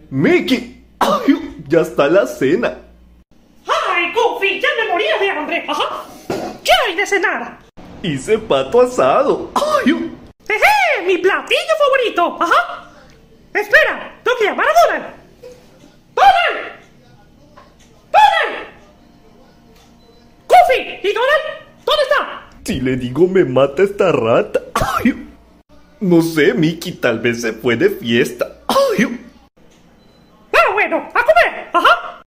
Mickey, ¡ay! Ya está la cena. ¡Ay, Goofy! ¡Ya me moría de hambre! ¡Ajá! ¿Qué hay de cenar? Hice pato asado. ¡Ay! ¡Jeje! ¡Mi platillo favorito! ¡Ajá! ¡Espera! ¡Tengo que llamar a Donald! ¡Donald! ¡Donald! ¡Goofy! ¿Y Donald? ¿Dónde está? Si le digo me mata esta rata. ¡Ay! No sé, Mickey, tal vez se fue de fiesta.